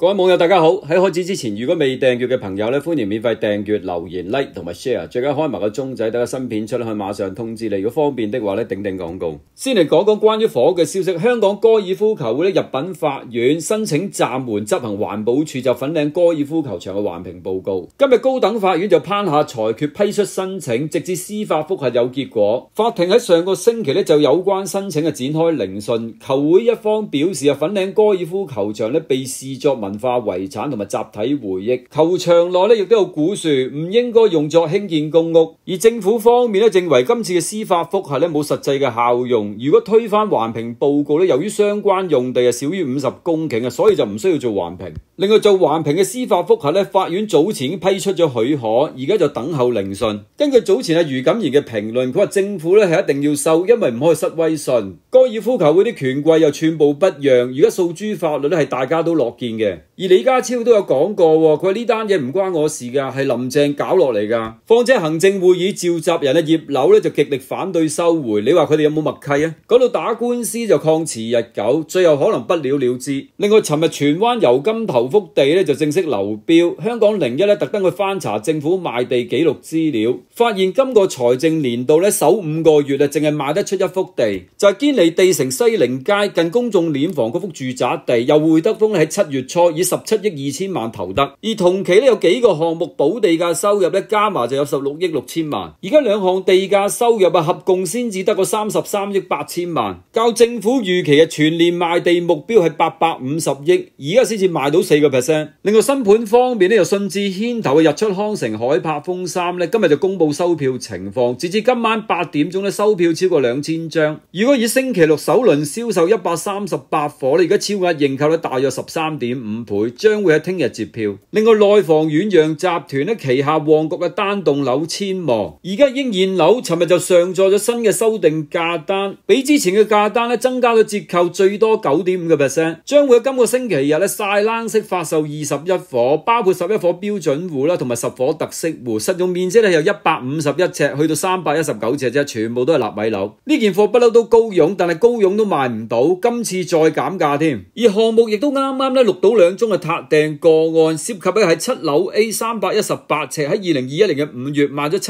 各位網友大家好，喺開始之前，如果未訂閱嘅朋友咧，歡迎免費訂閱、留言、like 同埋 share， 最緊開埋個鐘仔，等個新片出咧可以馬上通知你。如果方便的話咧，頂廣告。先嚟講講關於房屋嘅消息，香港高爾夫球會咧入稟法院申請暫緩執行環保署就粉嶺高爾夫球場嘅環評報告。今日高等法院就頒下裁決批出申請，直至司法覆核有結果。法庭喺上個星期咧就有關申請嘅展開聆訊，球會一方表示粉嶺高爾夫球場咧被視作文化遺產同埋集體回憶，球場內咧亦都有古樹，唔應該用作興建公屋。而政府方面咧認為今次嘅司法覆核咧冇實際嘅效用，如果推翻環評報告咧，由於相關用地係少於50公頃啊，所以就唔需要做環評。另外做環評嘅司法覆核咧，法院早前已經批出咗許可，而家就等候聆訊。根據早前余錦賢嘅評論，佢話政府咧係一定要收，因為唔可以失威信。高爾夫球會啲權貴又寸步不讓，而家訴諸法律咧係大家都樂見嘅。而李家超都有講過，佢話呢單嘢唔關我事㗎，係林鄭搞落嚟㗎。況且行政會議召集人葉劉咧就極力反對收回，你話佢哋有冇默契啊？講到打官司就抗遲日久，最後可能不了了之。另外，尋日荃灣油金頭幅地咧就正式流標，香港01咧特登去翻查政府賣地記錄資料，發現今個財政年度咧首5個月啊，淨係賣得出一幅地，就係堅尼地城西寧街近公眾殮房嗰幅住宅地，由會德豐喺7月初以17億2千萬投得，而同期咧有幾個項目補地價收入咧加埋就有16億6千萬，而家兩項地價收入合共先至得個33億8千萬，較政府預期嘅全年賣地目標係850億，而家先至賣到4%。另外新盤方面咧，由信置牽頭嘅日出康城海柏峰3咧，今日就公布收票情況，截至今晚8點鐘咧收票超過2000張。如果以星期六首輪銷售138伙咧，而家超額認購咧大約13.5倍，將會喺聽日截票。另外內房遠洋集團咧旗下旺角嘅單棟樓千望，而家應現樓尋日就上載咗新嘅修訂價單，比之前嘅價單咧增加咗折扣最多 9.5%， 將會喺今個星期日咧晒冷式發售21伙，包括11伙標準戶啦，同埋10伙特色戶，實用面積咧由151尺去到319尺啫，全部都係納米樓。呢件貨不嬲都高傭，但係高傭都賣唔到，今次再減價添。而項目亦都啱啱咧錄到2宗嘅撻訂個案，涉及嘅係7樓 A 318尺，喺2021年嘅5月賣咗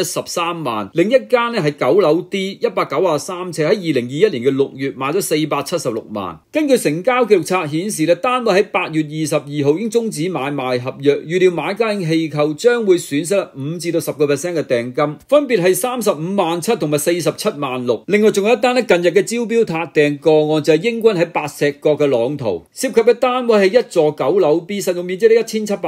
713萬，另一間咧係9樓 D 193尺，喺2021年嘅6月賣咗476萬。根據成交記錄冊顯示咧，單位喺8月22號已經終止買賣合約，預料買家已經棄購，將會損失5至到10% 嘅訂金，分別係35萬7同埋47萬6。另外仲有一單咧近日嘅招標撻訂個案，就係英軍喺白石角嘅朗圖，涉及嘅單位係一座9樓 B， 實用面積咧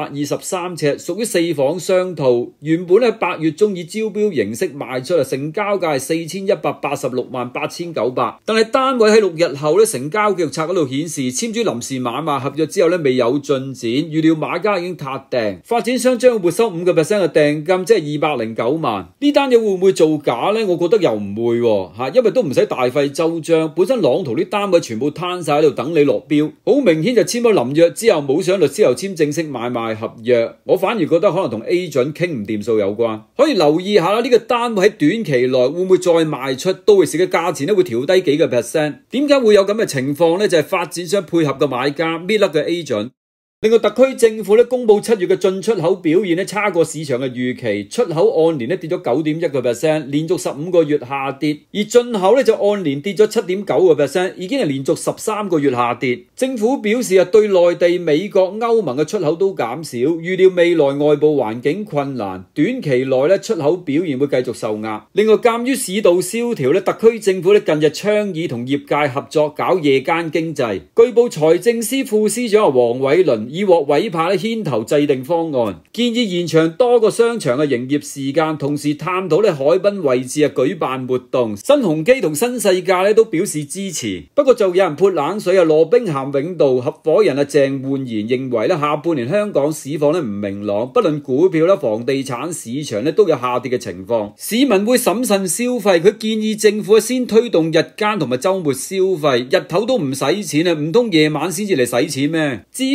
1723尺，屬於4房雙套。原本喺8月中以招標形式賣出，成交價係4186萬8900，但係單位喺6日後咧成交記錄冊嗰度顯示簽署臨時買賣合約之後咧未有進展，預料買家已經撻訂，發展商將會沒收5% 嘅訂金，即係209萬。呢單嘢會唔會造假呢？我覺得又唔會因為都唔使大費周章，本身朗圖啲單位全部攤晒喺度等你落標，好明顯就簽咗臨約之後冇上律師樓簽正式買賣合約。我反而覺得可能同 A 準傾唔掂數有關，可以留意下啦。呢個單位喺短期內會唔會再賣出，到時嘅價錢咧會調低幾個%。點解會有咁嘅情況呢？就係發展商配合嘅買家搣甩嘅 A 準。另外，特區政府公布7月嘅進出口表現差過市場嘅預期，出口按年跌咗 9.1%， 連續15個月下跌，而進口就按年跌咗 7.9%， 已經係連續13個月下跌。政府表示對內地、美國、歐盟嘅出口都減少，預料未來外部環境困難，短期內出口表現會繼續受壓。另外，鑑於市道蕭條，特區政府近日倡議同業界合作搞夜間經濟。據報財政司副司長黃偉綸已獲委派牽頭制定方案，建議延長多個商場嘅營業時間，同時探討海濱位置舉辦活動。新鴻基同新世界都表示支持。不過就有人潑冷水，羅兵咸永道合夥人鄭煥賢認為下半年香港市況唔明朗，不論股票房地產市場都有下跌嘅情況，市民會審慎消費。佢建議政府先推動日間同埋週末消費，日頭都唔使錢，唔通夜晚先至嚟使錢咩？至於有商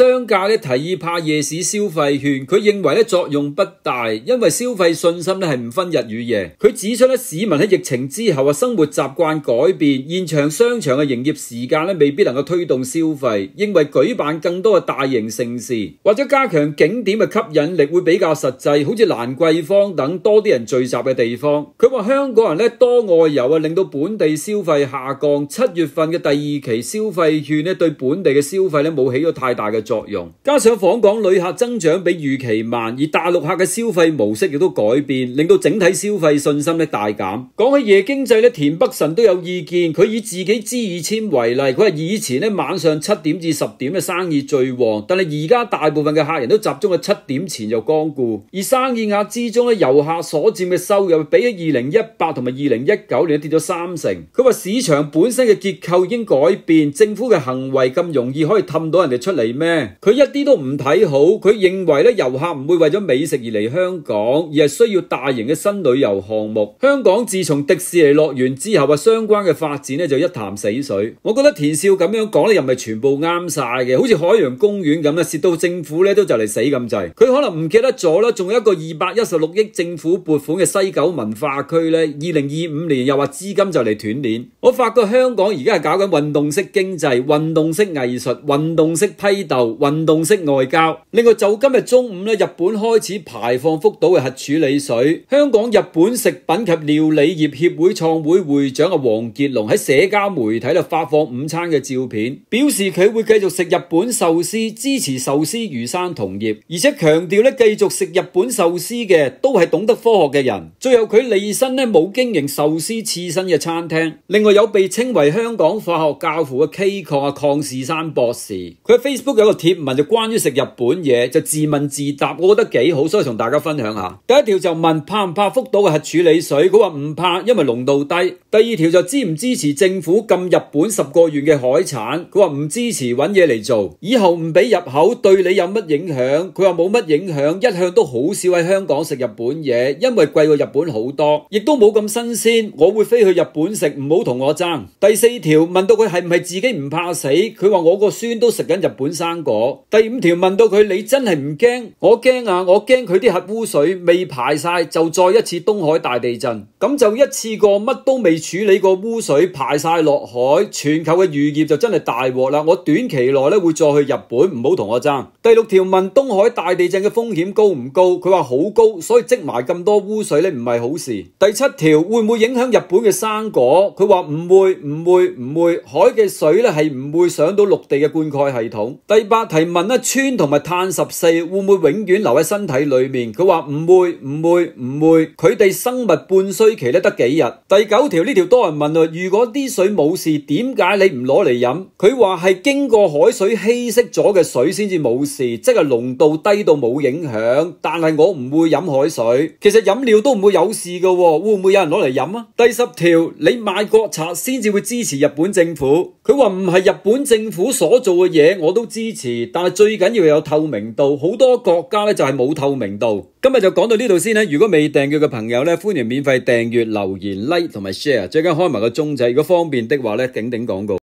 商界咧提議派夜市消費券，佢認為咧作用不大，因為消費信心咧係唔分日與夜。佢指出咧市民喺疫情之後生活習慣改變，現場商場嘅營業時間咧未必能夠推動消費，認為舉辦更多嘅大型盛事或者加強景點嘅吸引力會比較實際，好似蘭桂坊等多啲人聚集嘅地方。佢話香港人咧多外遊令到本地消費下降。7月份嘅第2期消費券咧對本地嘅消費咧冇起咗太大嘅作用，加上訪港旅客增長比預期慢，而大陸客嘅消費模式亦都改變，令到整體消費信心咧大減。講起夜經濟咧，田北辰都有意見，佢以自己支2000為例，佢話以前咧晚上7點至10點嘅生意最旺，但係而家大部分嘅客人都集中喺7點前就光顧，而生意額之中咧遊客所佔嘅收入比起2018同埋2019年跌咗30%。佢話市場本身嘅結構已經改變，政府嘅行為咁容易可以氹到人哋出嚟咩？佢一啲都唔睇好，佢認為咧遊客唔會為咗美食而嚟香港，而係需要大型嘅新旅遊項目。香港自從迪士尼樂園之後相關嘅發展咧就一潭死水。我覺得田少咁樣講咧又唔係全部啱晒嘅，好似海洋公園咁啦，蝕到政府咧都就嚟死咁滯。佢可能唔記得咗啦，仲有一個216億政府撥款嘅西九文化區咧，2025年又話資金就嚟斷鏈。我發覺香港而家係搞緊運動式經濟、運動式藝術、運動式批鬥、運動式外交。另外就今日中午咧，日本開始排放福島嘅核處理水。香港日本食品及料理業協會創會會長黃傑龍喺社交媒體度發放午餐嘅照片，表示佢會繼續食日本壽司，支持壽司魚生同業，而且強調咧繼續食日本壽司嘅都係懂得科學嘅人。最後佢離身咧冇經營壽司刺身嘅餐廳。另外有被稱為香港化學教父嘅 K 礦鄺士山博士，佢喺 Facebook 有個貼文就關於食日本嘢，就自問自答，我覺得幾好，所以同大家分享下。第一條就問怕唔怕福島嘅核處理水，佢話唔怕，因為濃度低。第二條就支唔支持政府禁日本10個縣嘅海產，佢話唔支持，揾嘢嚟做，以後唔俾入口對你有乜影響？佢話冇乜影響，一向都好少喺香港食日本嘢，因為貴過日本好多，亦都冇咁新鮮，我會飛去日本食，唔好同我爭。第4條問到佢係唔係自己唔怕死，佢話我個孫都食緊日本生果。第5條問到佢你真係唔驚？我驚啊，我驚佢啲核污水未排晒就再一次東海大地震，咁就一次過乜都未處理過污水排晒落海，全球嘅漁業就真係大禍啦。我短期內咧會再去日本，唔好同我爭。第6條問東海大地震嘅風險高唔高？佢話好高，所以積埋咁多污水咧唔係好事。第7條會唔會影響日本嘅生果？佢話唔會，海嘅水咧係唔會上到陸地嘅灌溉系統。第8題問咧氚同埋碳14會唔會永遠留喺身體裏面？佢話唔會，佢哋生物半衰期咧得幾日。第9條呢條多人問啊，如果啲水冇事，點解你唔攞嚟飲？佢話係經過海水稀釋咗嘅水先至冇事，即係濃度低到冇影響。但係我唔會飲海水，其實飲料都唔會有事㗎喎，會唔會有人攞嚟飲啊？第10條你買國賊先至會支持日本政府，佢話唔係日本政府所做嘅嘢我都支持，但係最緊要有透明度，好多國家咧就係冇透明度。今日就講到呢度先啦，如果未訂閱嘅朋友咧，歡迎免費訂閱、留言、like 同埋 share， 最緊開埋個鐘仔，如果方便的話咧，頂廣告。